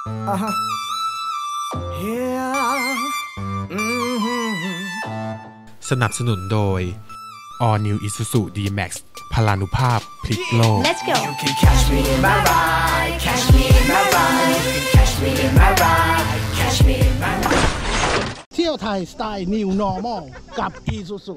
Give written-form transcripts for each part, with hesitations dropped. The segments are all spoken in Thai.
สนับสนุนโดย All New Isuzu D-Max พลานุภาพพลิกโลก Let's go You can catch me in my ride Catch me in my ride You can catch me in my ride Catch me in my ride เที่ยวไทยสไตล์ New Normal กับ Isuzu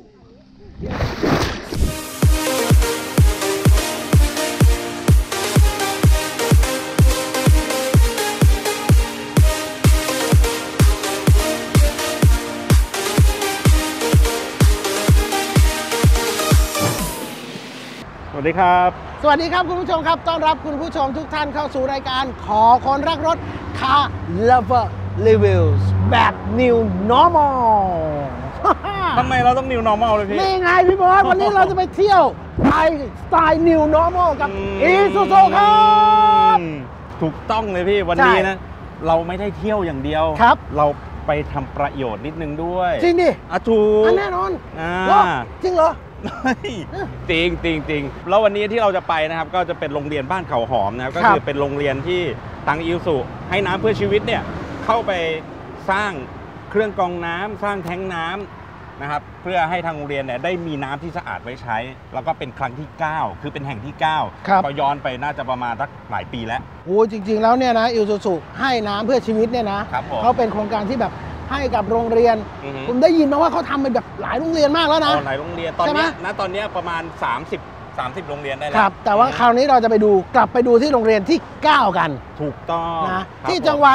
สวัสดีครับสวัสดีครับคุณผู้ชมครับต้อนรับคุณผู้ชมทุกท่านเข้าสู่รายการขอคนรักรถ Car Lover Reviews แบบ New Normal ทำไมเราต้อง New Normal เลยพี่นี่ไงพี่บอสวันนี้เราจะไปเที่ยวไทยสไตล์ New Normal กับ Isuzu ครับถูกต้องเลยพี่วันนี้นะเราไม่ได้เที่ยวอย่างเดียวครับเราไปทำประโยชน์นิดนึงด้วยจริงดิถูกแน่นอนจริงเหรอจริงแล้ววันนี้ที่เราจะไปนะครับก็จะเป็นโรงเรียนบ้านเขาหอมนะครับก็คือเป็นโรงเรียนที่ทางอิลสุให้น้ำเพื่อชีวิตเนี่ยเข้าไปสร้างเครื่องกรองน้ำสร้างแท้งน้ำนะครับเพื่อให้ทางโรงเรียนเนี่ยได้มีน้ำที่สะอาดไว้ใช้แล้วก็เป็นครั้งที่9คือเป็นแห่งที่9ก็ย้อนไปน่าจะประมาณสักหลายปีแล้วโอ้จริงๆแล้วเนี่ยนะอิลสุให้น้ำเพื่อชีวิตเนี่ยนะเขาเป็นโครงการที่แบบให้กับโรงเรียนผมได้ยินมาว่าเขาทำเป็นแบบหลายโรงเรียนมากแล้วนะหลายโรงเรียนตอนนี้ประมาณ30โรงเรียนได้แล้วครับแต่ว่าคราวนี้เราจะไปดูกลับไปดูที่โรงเรียนที่9กันถูกต้องนะที่จังหวัด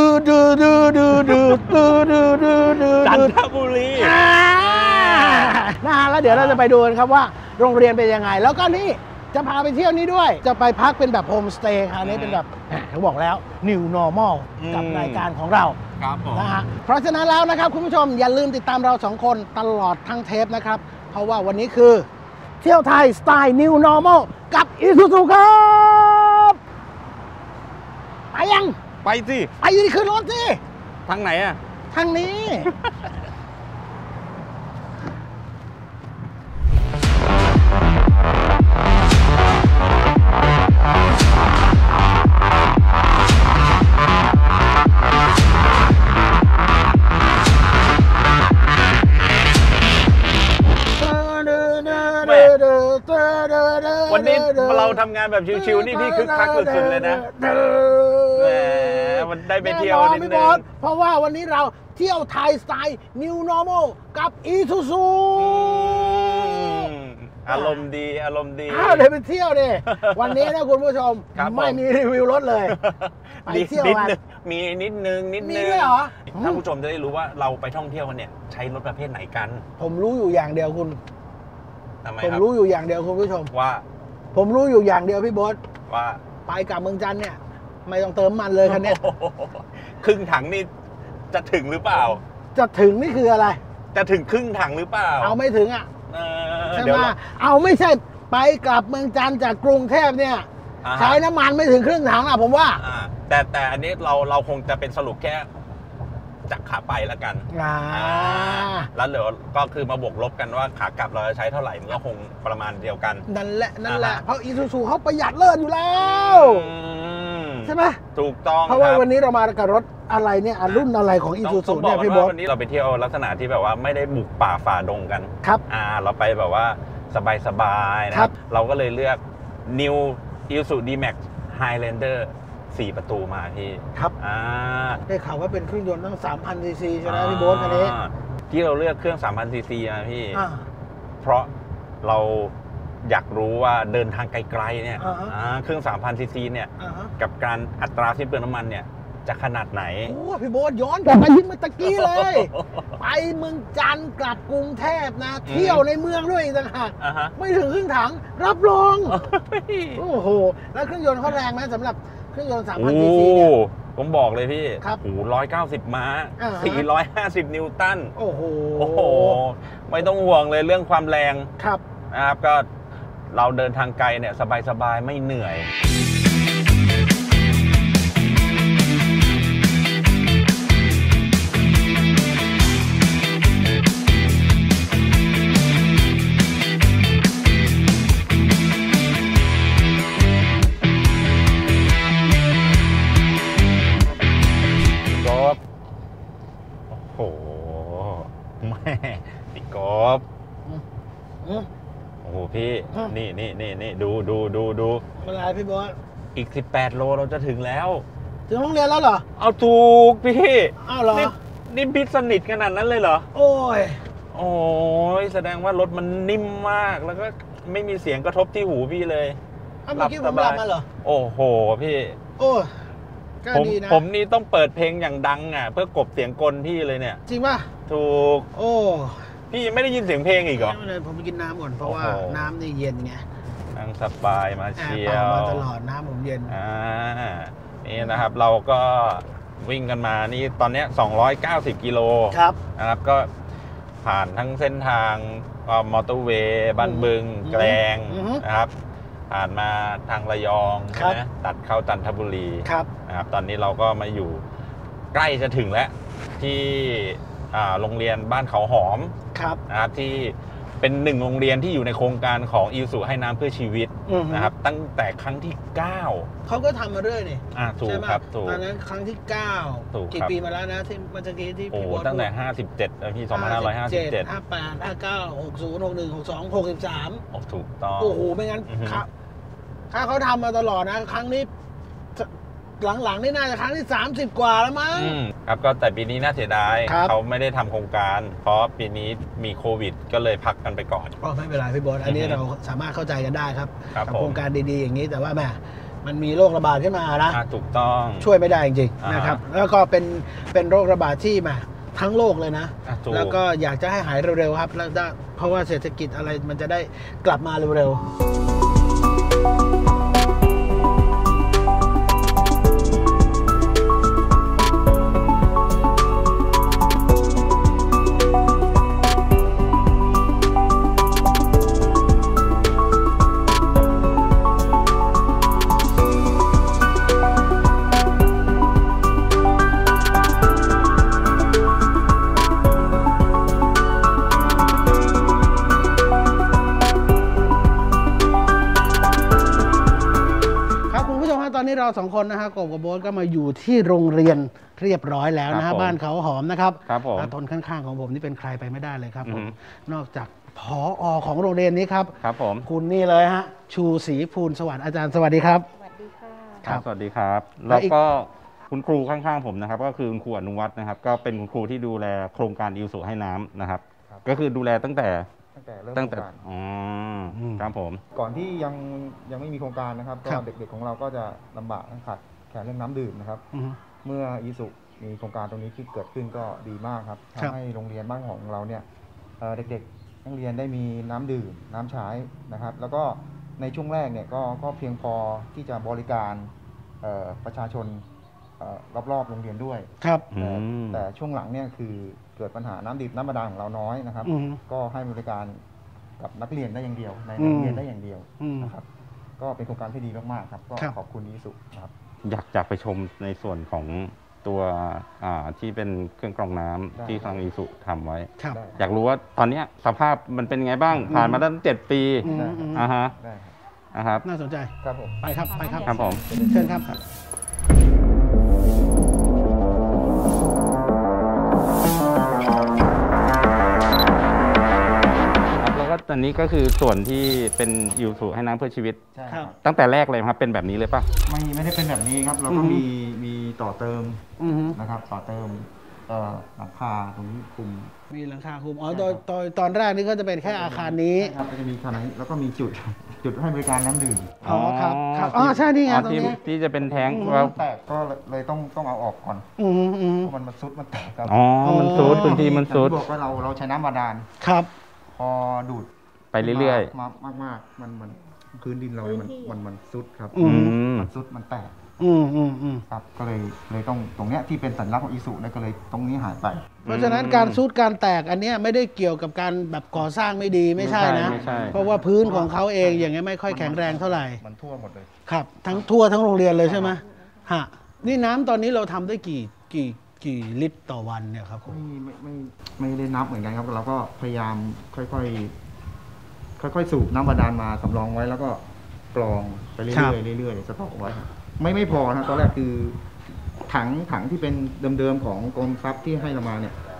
จันทบุรีนะฮะแล้วเดี๋ยวเราจะไปดูกันครับว่าโรงเรียนเป็นยังไงแล้วก็นี่จะพาไปเที่ยวนี้ด้วยจะไปพักเป็นแบบโฮมสเตย์คราวนี้เป็นแบบเขาบอกแล้ว New Normal กับรายการของเรานะฮะเพราะฉะนั้นแล้วนะครับคุณผู้ชมอย่าลืมติดตามเรา2คนตลอดทั้งเทปนะครับเพราะว่าวันนี้คือเที่ยวไทยสไตล์ New Normal กับ Isuzu ครับไปยังไปสิไปอยู่ที่ขึ้นรถสิทางไหนอะทางนี้วันนี้เราทำงานแบบชิวๆนี่พี่คึกคักสุดๆเลยนะแหมมันได้ไปเที่ยวนิดนึงเพราะว่าวันนี้เราเที่ยวไทยสไตล์ New Normal กับ Isuzu อารมณ์ดีเลยไปเที่ยวดิวันนี้นะคุณผู้ชมไม่มีรีวิวรถเลยไปเที่ยวกันมีนิดนึงมีด้วยเหรอท่านผู้ชมจะได้รู้ว่าเราไปท่องเที่ยวกันเนี่ยใช้รถประเภทไหนกันผมรู้อยู่อย่างเดียวคุณผมรู้อยู่อย่างเดียวคุณผู้ชมว่าผมรู้อยู่อย่างเดียวพี่โบ๊ทว่าไปกับเมืองจันทร์เนี่ยไม่ต้องเติมมันเลยคันนี้ครึ่งถังนี่จะถึงหรือเปล่าจะถึงนี่คืออะไรจะถึงครึ่งถังหรือเปล่าเอาไม่ถึงอ่ะใช่ไหมเอาไม่ใช่ไปกลับเมืองจันทร์จากกรุงเทพเนี่ยใช้น้ำมันไม่ถึงครึ่งถังอ่ะผมว่าแต่อันนี้เราคงจะเป็นสรุปแค่จากขาไปแล้วกันแล้วเหลือก็คือมาบวกลบกันว่าขากลับเราจะใช้เท่าไหร่มันก็คงประมาณเดียวกันนั่นแหละเพราะอีซูซูเขาประหยัดเลิศอยู่แล้วใช่ไหมถูกต้องเพราะว่าวันนี้เรามากับรถอะไรเนี่ยรุ่นอะไรของอีซูซูเนี่ยพี่บอสวันนี้เราไปเที่ยวลักษณะที่แบบว่าไม่ได้บุกป่าฝ่าดงกันครับเราไปแบบว่าสบายๆนะครับเราก็เลยเลือก New Isuzu D-Max Highlander 4 ประตูมาพี่ครับได้ข่าวว่าเป็นเครื่องยนต์ตั้ง 3,000 ซีซีใช่ไหมพี่โบ๊ทคันนี้ที่เราเลือกเครื่อง 3,000 ซีซีมาพี่เพราะเราอยากรู้ว่าเดินทางไกลๆเนี่ยเครื่อง 3,000 ซีซีเนี่ยกับการอัตราสิ้นเปลืองน้ำมันเนี่ยจะขนาดไหนโอ้พี่โบ๊ทย้อนกลับไปที่เมื่อตะกี้เลยไปเมืองจันทร์กลับกรุงเทพนะเที่ยวในเมืองด้วยต่างหากไม่ถึงครึ่งถังรับรองโอ้โหแล้วเครื่องยนต์เขาแรงไหมสำหรับเครื่องยนต์ 3,000 ซีซีเนี่ยผมบอกเลยพี่โอ้โห190 ม้า 450 นิวตันโอ้โหไม่ต้องห่วงเลยเรื่องความแรงครับนะครับก็เราเดินทางไกลเนี่ยสบายๆไม่เหนื่อยพี่ นี่ดูอะไรพี่บอสอีก18 โลเราจะถึงแล้วถึงโรงเรียนแล้วเหรอเอาถูกพี่อ้าวเหรอนี่พี่สนิทขนาดนั้นเลยเหรอโอ้ยแสดงว่ารถมันนิ่มมากแล้วก็ไม่มีเสียงกระทบที่หูพี่เลยเมื่อกี้ผมหลับมาเหรอโอ้โหพี่โอ้ก็ดีนะผมนี่ต้องเปิดเพลงอย่างดังอ่ะเพื่อกลบเสียงกลพี่เลยเนี่ยจริงป่ะถูกพี่ไม่ได้ยินเสียงเพลงอีกเหรอไม่เลยผมไปกินน้ำก่อนเพราะว่าน้ำนี่เย็นไงนั่งสบายมาเชียวมาตลอดน้ำผมเย็นนี่นะครับเราก็วิ่งกันมานี่ตอนนี้290 กิโลนะครับก็ผ่านทั้งเส้นทางมอเตอร์เวย์บ้านบึงแกลงนะครับผ่านมาทางระยองนะตัดเข้าจันทบุรีนะครับตอนนี้เราก็มาอยู่ใกล้จะถึงแล้วที่โรงเรียนบ้านเขาหอมนะครับที่เป็น1โรงเรียนที่อยู่ในโครงการของอิสุให้น้ำเพื่อชีวิตนะครับตั้งแต่ครั้งที่9 เขาก็ทำมาเรื่อยนี่ถูกครับถูกตอนนั้นครั้งที่9กี่ปีมาแล้วนะที่เมื่อกี้ที่พี่บอสตั้งแต่57พี่2557 58 59 60 61 62 63 ถูกต้องโอ้โหไม่งั้นถ้าเขาทำมาตลอดนะครั้งนี้หลังๆนี่น่าจะครั้งที่30กว่าแล้วมั้งครับก็แต่ปีนี้น่าเสียดายเขาไม่ได้ทำโครงการเพราะปีนี้มีโควิดก็เลยพักกันไปก่อนไม่เป็นไรพี่บอสอันนี้เราสามารถเข้าใจกันได้ครับกับโครงการดีๆอย่างนี้แต่ว่าแม่มันมีโรคระบาดขึ้นมานะถูกต้องช่วยไม่ได้จริงๆนะครับแล้วก็เป็นโรคระบาดที่มาทั้งโลกเลยนะแล้วก็อยากจะให้หายเร็วๆครับแล้วเพราะว่าเศรษฐกิจอะไรมันจะได้กลับมาเร็วๆเรา2คนนะฮะกบกับโบ๊ทก็มาอยู่ที่โรงเรียนเรียบร้อยแล้วนะฮะบ้านเขาหอมนะครับตนข้างๆของผมนี่เป็นใครไปไม่ได้เลยครับผมนอกจากผอ.ของโรงเรียนนี้ครับผมคุณนี่เลยฮะชูศรีภูลสวัสดิ์อาจารย์สวัสดีครับสวัสดีค่ะครับสวัสดีครับแล้วก็คุณครูข้างๆผมนะครับก็คือคุณครูอนุวัฒน์นะครับก็เป็นคุณครูที่ดูแลโครงการอิสุให้น้ำนะครับก็คือดูแลตั้งแต่เริ่มโครงการครับผมก่อนที่ยังไม่มีโครงการนะครับก็เด็กๆของเราก็จะลำบากขาดแคลนเรื่องน้ำดื่มนะครับเมื่ออิสุมีโครงการตรงนี้ที่เกิดขึ้นก็ดีมากครับทำให้โรงเรียนบ้านของเราเนี่ยเด็กๆนักเรียนได้มีน้ำดื่มน้ำใช้นะครับแล้วก็ในช่วงแรกเนี่ยก็เพียงพอที่จะบริการประชาชนรอบๆโรงเรียนด้วยครับแต่ช่วงหลังเนี่ยคือเกิดปัญหาน้ำดิบน้ำบาดาลของเราน้อยนะครับก็ให้บริการกับนักเรียนได้อย่างเดียวในโรงเรียนได้อย่างเดียวนะครับก็เป็นโครงการที่ดีมากๆครับก็ขอบคุณอิสุครับอยากไปชมในส่วนของตัวที่เป็นเครื่องกรองน้ำที่ทางอิสุทำไว้อยากรู้ว่าตอนนี้สภาพมันเป็นไงบ้างผ่านมาตั้ง7 ปีครับน่าสนใจครับผมไปครับครับผมเชิญครับตอนนี้ก็คือส่วนที่เป็นอิสุให้น้ำเพื่อชีวิตใช่ครับตั้งแต่แรกเลยครับเป็นแบบนี้เลยป่ะไม่ได้เป็นแบบนี้ครับเราก็มีต่อเติมนะครับต่อเติมหลังคาตรงนี้คุมมีหลังคาคุมตอนแรกนี่ก็จะเป็นแค่อาคารนี้ครับก็จะมีขนาดนี้แล้วก็มีจุดให้บริการน้ำดื่มครับใช่นี่ไงตรงนี้ที่จะเป็นแทงแตกก็เลยต้องเอาออกก่อนเพราะมันซุดมันแตกครับมันซุดพื้นที่มันซุดบอกว่าเราใช้น้ำบาดาลครับพอดูดไปเรื่อยๆมากมันพื้นดินเรามันซุดครับมันซุดมันแตกครับก็เลยต้องตรงเนี้ยที่เป็นสัญลักษณ์ของอิสุก็เลยตรงนี้หายไปเพราะฉะนั้นการซุดการแตกอันเนี้ยไม่ได้เกี่ยวกับการแบบก่อสร้างไม่ดีไม่ใช่นะเพราะว่าพื้นของเขาเองอย่างเงี้ยไม่ค่อยแข็งแรงเท่าไหร่มันทั่วหมดเลยครับทั่วทั้งโรงเรียนเลยใช่ไหมฮะนี่น้ำตอนนี้เราทำได้กี่ลิตรต่อวันเนี่ยครับผมไม่ได้นับเหมือนกันครับเราก็พยายามค่อยสูบน้ำบาดาลมาสำรองไว้แล้วก็กรองไปเรื่อยๆสต็อกไว้ไม่พอนะตอนแรกคือถังที่เป็นเดิมๆของกรมทรัพย์ที่ให้เรามาเนี่ย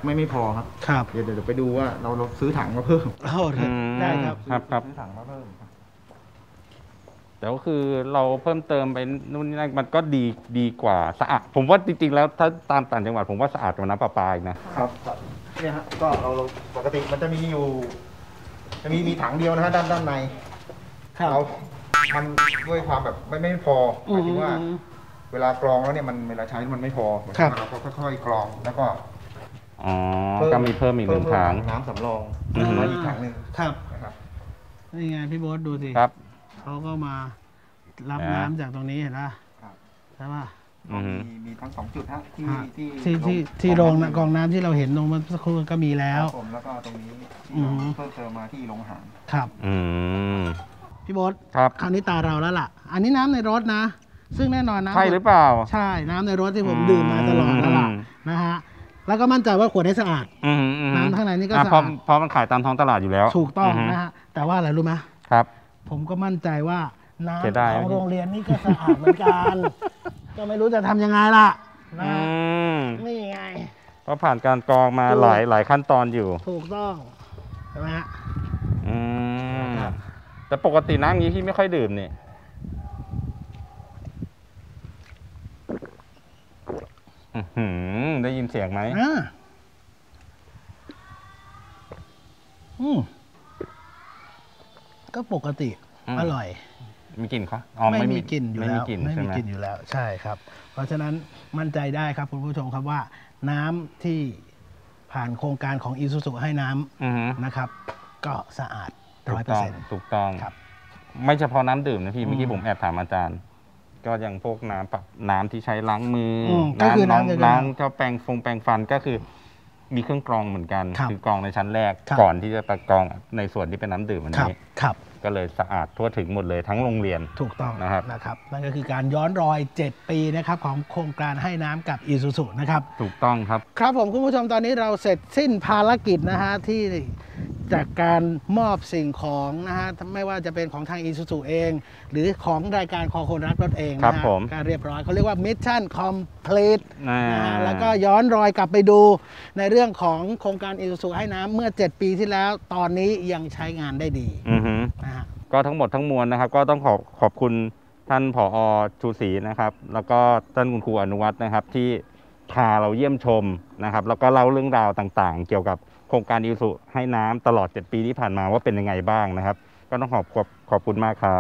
ไม่พอครับครับเดี๋ยวไปดูว่าเราซื้อถังมาเพิ่มได้ครับครับซื้อถังมาเพิ่มครับแต่ก็คือเราเพิ่มเติมไปนู่นนี่นั่นมันก็ดีกว่าสะอาดผมว่าจริงๆแล้วถ้าตามต่างจังหวัดผมว่าสะอาดกว่าน้ำประปาอีกนะครับเนี่ยฮะก็เราปกติมันจะมีอยู่จะมีถังเดียวนะฮะด้านในครับเรามันด้วยความแบบไม่พอหมายถึงว่า เวลากรองแล้วเนี่ยมันเวลาใช้มันไม่พอครับเราก็ค่อยๆกรองแล้วก็อ๋อก็มีเพิ่มอีกหนึ่งถังน้ำสำรองอือฮึมาอีกถังหนึ่งครับนะครับนี่ไงพี่โบ๊ทดูสิครับเขาก็มารับนะน้ำจากตรงนี้เห็นป่ะครับใช่ป่ะอือฮึมีทั้งสองจุดฮะที่ฮะที่ที่โรงกรองน้ำที่เราเห็นตรงเมื่อสักครู่ก็มีแล้แล้ว วผมแล้วก็ตรงนี้ที่อือฮึเพิ่มเติมมาที่โรงอาหารครับอืมพี่โบ๊ทครับคราวนี้ตาเราแล้วล่ะ อันนี้น้ำในรถนะ ซึ่งแน่นอนนะใช่หรือเปล่าใช่น้ำในรถที่ผมดื่มมาตลอดแล้วล่ะอืมนะฮะแล้วก็มั่นใจว่าขวดนี้สะอาดอืมน้ำข้างในนี่ก็อ่ะสะเพราะอาดเพราะมันขายตามท้องตลาดอยู่แล้วถูกต้องฮึนะฮะแต่ว่าอะไรรู้ไหมครับผมก็มั่นใจว่าเสียน้ำดายของไหมโรงเรียนนี่ก็สะอาดเหมือนกัน ก็ไม่รู้จะทำยังไงล่ะนะอืมนี่ไงเพราะผ่านการกรองมาถูกหลายขั้นตอนอยู่ถูกต้องใช่ไหมฮะอืมครับแต่ปกติน้ำอย่างนี้พี่ไม่ค่อยดื่มนี่อื้อหือได้ยินเสียงไหมก็ปกติอืมอร่อยมีกลิ่นคะอ๋อไม่มีกลิ่นอยู่ไม่แล้มีวกลิ่นไม่ใช่มีไหมกลิ่นอยู่แล้วใช่ครับ เพราะฉะนั้นมั่นใจได้ครับคุณผู้ชมครับว่า น้ำที่ผ่านโครงการของอีซูซูให้น้ำอือฮึนะครับ ก็สะอาดถูกต้อง 100% ถูกต้องครับไม่เฉพาะน้ำดื่มนะพี่เมื่อกี้อืมผมแอบถามอาจารย์ ก็ยังพวกน้ำปรับน้ำที่ใช้ล้างมือก็คือน้ำล้างเดียวกันล้างเจ้าแปรงฟันก็คือ มีเครื่องกรองเหมือนกันครับอกรองในชั้นแรกครับก่อนที่จะไปกรองในส่วนที่เป็นน้ำดื่มอันครับนี้ครับก็เลยสะอาดทั่วถึงหมดเลยทั้งโรงเรียนถูกต้องนะครับนั่นก็คือการย้อนรอย 7 ปีนะครับของโครงการให้น้ำกับอีซูซูนะครับถูกต้องครับครับผมคุณผู้ชมตอนนี้เราเสร็จสิ้นภารกิจนะฮะที่จากการมอบสิ่งของนะฮะไม่ว่าจะเป็นของทางอีซูซูเอง หรือของรายการคอคนรักรถเองครันะบฮะผมก็เรียบร้อยเขาเรียกว่ามิชชั่นคอมพลีทอ่านะฮะแล้วก็ย้อนรอยกลับไปดูในเรื่องของโครงการอีซูซูให้น้ำเมื่อ 7 ปีที่แล้วตอนนี้ยังใช้งานได้ดีอือฮึนะฮะก็ทั้งหมดทั้งมวลนะครับ ก็ต้องขอบคุณท่านผอ.ชูศรีนะครับ แล้วก็ท่านคุณครูอนุวัฒน์นะครับ ที่พาเราเยี่ยมชมนะครับ แล้วก็เล่าเรื่องราวต่างๆ เกี่ยวกับโครงการอีซูให้น้ำตลอด 7 ปีที่ผ่านมาว่าเป็นยังไงบ้างนะครับ ก็ต้องขอบคุณมากครับ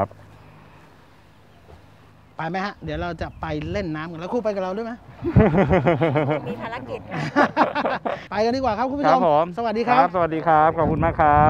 ไปไหมฮะ เดี๋ยวเราจะไปเล่นน้ำกันแล้วครูไปกับเราด้วยไหมมีภารกิจค่ะไปกันดีกว่าครับคุณผู้คชรัมบผมสวัสดีครับสวัสดีครับ ขอบคุณมากครับ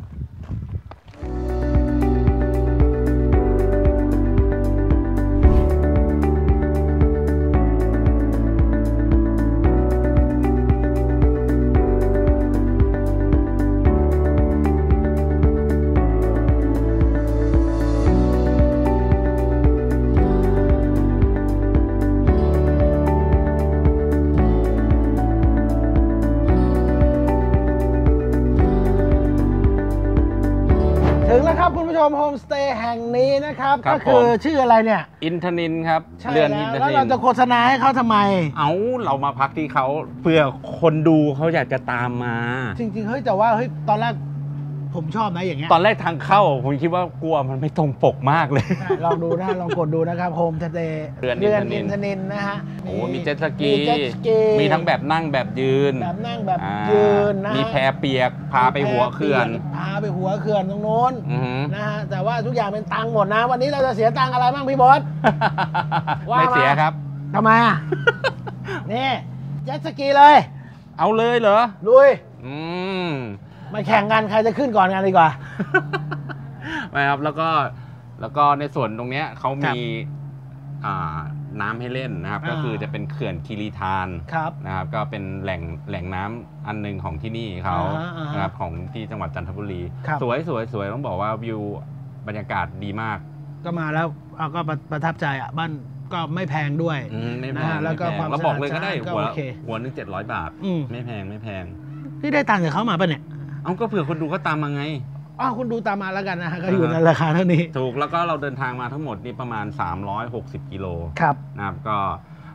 ถึงแล้วครับคุณผู้ชมโฮมสเตย์แห่งนี้นะครับครัก็บคือผมชื่ออะไรเนี่ยอินทนินครับใช่เรือนแล้อินวทแล้วนิเรานจะโฆษณาให้เขาทำไมเรามาพักที่เขาเพื่อคนดูเขาอยากจะตามมาจริงๆเฮ้ยแต่ว่าเฮ้ยตอนแรกผมชอบนะอย่างเงี้ยตอนแรกทางเข้าผมคิดว่ากลัวมันไม่ตรงปกมากเลยลองดูนะลองกดดูนะครับโฮมสเตย์เรือนอินทนินนะฮะโอ้มีเจ็ตสกีมีเจ็ตสกีมีทั้งแบบนั่งแบบยืนแบบนั่งแบบอ่ายืนนะฮะมีแพเปียก พาไปหัวเขื่อนพาไปหัวเขื่อนตรงโน้นอือหือนะฮะแต่ว่าทุกอย่างเป็นตังค์หมดนะ วันนี้เราจะเสียตังค์อะไรบ้างพี่บอส ว่ามาไม่เสียครับทำไมอ่ะ นี่เจ็ตสกีเลยเอาเลยเหรอลุยอืมมาแข่งกันใครจะขึ้นก่อนกันดีกว่าไม่ครับแล้วก็ในส่วนตรงเนี้ยเขามีน้ำให้เล่นนะครับ ก็คือจะเป็นเขื่อนคีรีธานครับนะครับ ก็เป็นแหล่งน้ำอันหนึงของที่นี่เขาอ่าฮะนะครับของที่จังหวัดจันทบุรีครับสวยต้องบอกว่าวิวบรรยากาศดีมากก็มาแล้วก็ประทับใจอ่ะบ้านก็ไม่แพงด้วยไม่แพนะงฮะแล้วก็ไม่พงความเราบอกเลยก็ได้สะอาดก็หัวโอเคหัวนึง700 บาทอืมไม่แพงพี่ได้ตังค์จากเขามาป่ะเนี่ยเอาก็เผื่อคนดูเขาตามมาไงอ้าวคุณดูตามมาแล้วกันนะฮะก็อยู่ในราคาเท่านี้ถูกแล้วก็เราเดินทางมาทั้งหมดนี่ประมาณ360 กิโลครับนะครับก็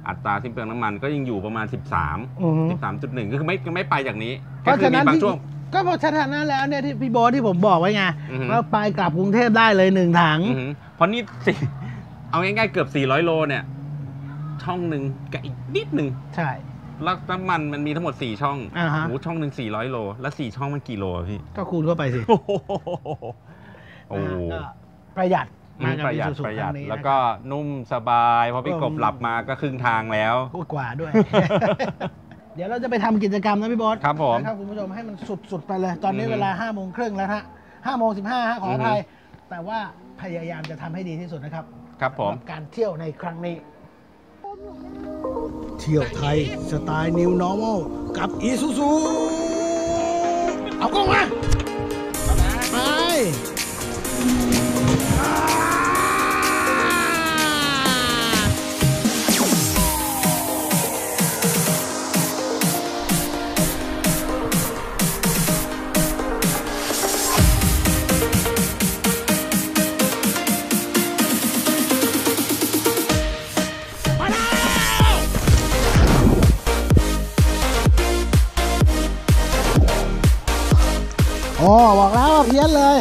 อัตราสิ้นเปลืองน้ำมันก็ยังอยู่ประมาณ 13.1 ก็คือไม่ไปจากนี้เพราะฉะนั้นบางช่วงก็เพราะฉะนั้นแล้วเนี่ยที่พี่โบ๊ทที่ผมบอกไว้ไงว่าไปกลับกรุงเทพได้เลย1 ถังเพราะนี่เอาง่ายๆเกือบ400 โลเนี่ยช่องหนึ่งกับอีกนิดหนึ่งใช่แล้วน้ำมันมันมีทั้งหมด4 ช่องฮะโอ้ช่องหนึ่ง400 โลแล้ว4 ช่องมันกี่โลพี่ก็คูณเข้าไปสิโอ้ก็ประหยัดมากับประหยัด Isuzu ประหยัดครั้งนี้แล้วก็นุ่มสบายพอพี่กบหลับมาก็ครึ่งทางแล้วพูดกว่าด้วย เดี๋ยวเราจะไปทำกิจกรรมนะพี่โบ๊ทครับผมนะครับคุณผู้ชมให้มันสุดๆไปเลย ตอนนี้เวลา 5:30 แล้วฮะ 5:15 ฮะขออภัยแต่ว่าพยายามจะทำให้ดีที่สุดนะครับครับผมสำหรับการเที่ยวในครั้งนี้ เที่ยวไทยสไตล์ New Normal กับ Isuzu เอากล้องมาไปโอ้บอกแล้วว่าเพี้ยนเลย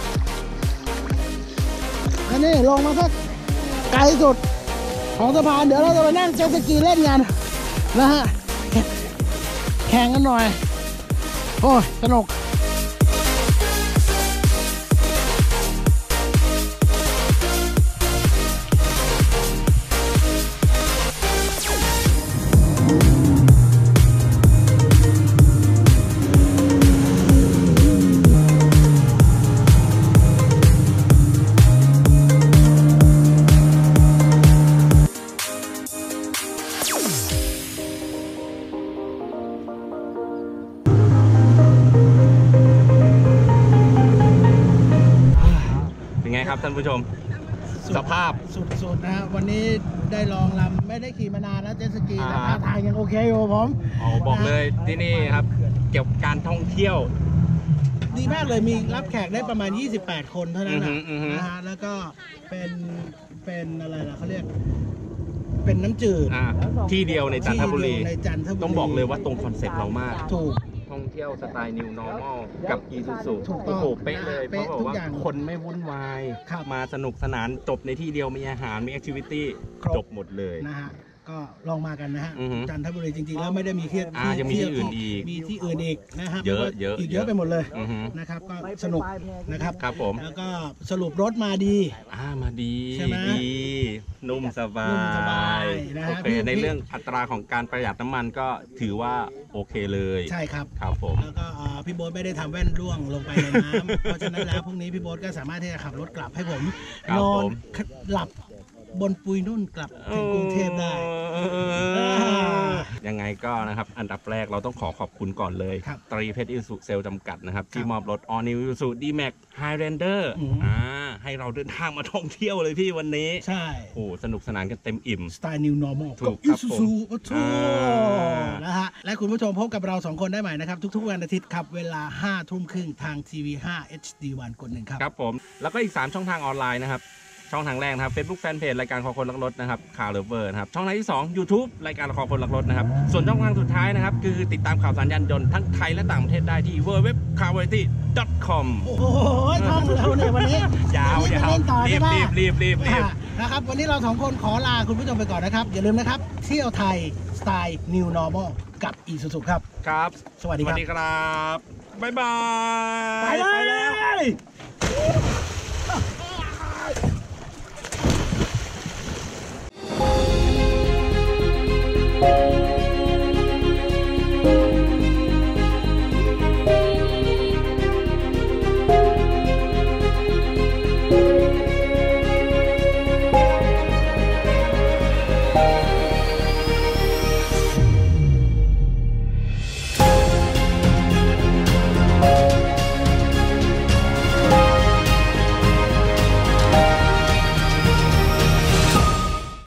อันนี้ลงมาสักไกลสุดของสะพานเดี๋ยวเราจะไปนั่งเจ็ตสกีเล่นกันนะฮะแข่งกันหน่อยโอ้ยสนุกท่านผู้ชมสภาพสุดๆนะวันนี้ได้ลองลำไม่ได้ขี่มานานแล้วเจ็ตสกีแต่ท่าทางยังโอเคอยู่ผมบอกเลยที่นี่ครับเกี่ยวกับการท่องเที่ยวดีมากเลยมีรับแขกได้ประมาณ28 คนเท่านั้นนะฮะแล้วก็เป็นอะไรล่ะเขาเรียกเป็นน้ำจืดที่เดียวในจันทบุรีต้องบอกเลยว่าตรงคอนเซ็ปต์เรามากถูกท่องเที่ยวสไตล์ New Normal กับ Isuzu โอ้โหเป๊ะเลยเพราะบอกว่าคนไม่วุ่นวายมาสนุกสนานจบในที่เดียวมีอาหารมีแอคทิวิตี้จบหมดเลยนะฮะก็ลองมากันนะฮะจันทบุรีจริงๆแล้วไม่ได้มีแค่ยังมีที่อื่นอีกมีที่อื่นอีกนะครับเยอะอีกเยอะไปหมดเลยนะครับก็สนุกนะครับครับผมแล้วก็สรุปรถมาดีมาดีดีนุ่มสบายโอเคในเรื่องอัตราของการประหยัดน้ำมันก็ถือว่าโอเคเลยใช่ครับครับผมแล้วก็พี่โบ๊ทไม่ได้ทำแว่นร่วงลงไปในน้ำเพราะฉะนั้นแล้วพรุ่งนี้พี่โบ๊ทก็สามารถที่จะขับรถกลับให้ผมนอนหลับบนปุยนุ่นกลับถึงกรุงเทพได้ยังไงก็นะครับอันดับแรกเราต้องขอบคุณก่อนเลยตรีเพชรอิสุเซลจำกัดนะครับที่มอบรถ All New Isuzu D-Max Highlander ให้เราเดินทางมาท่องเที่ยวเลยพี่วันนี้ใช่โอ้สนุกสนานกันเต็มอิ่มสไตล์ New Normal กับ Isuzu นะฮะและคุณผู้ชมพบกับเรา2คนได้ใหม่นะครับทุกๆวันอาทิตย์ครับเวลา 5:30 ทางทีวี5 HD1 กด 1ครับครับผมแล้วก็อีก3ช่องทางออนไลน์นะครับช่องทางแรกนะครับ Facebook Fanpage รายการคอคนรักรถนะครับคาร์เลเวอร์นะครับช่องทางที่2 YouTube รายการคอคนรักรถนะครับส่วนช่องทางสุดท้ายนะครับคือติดตามข่าวสารยานยนต์ทั้งไทยและต่างประเทศได้ที่ www.carvariety.com โอ้โหท่องเราเนี่ยวันนี้ยาวรีบนะครับวันนี้เรา2คนขอลาคุณผู้ชมไปก่อนนะครับอย่าลืมนะครับเที่ยวไทยสไตล์ New Normal กับ Isuzu ครับครับสวัสดีครับบ๊ายบายไปแล้ว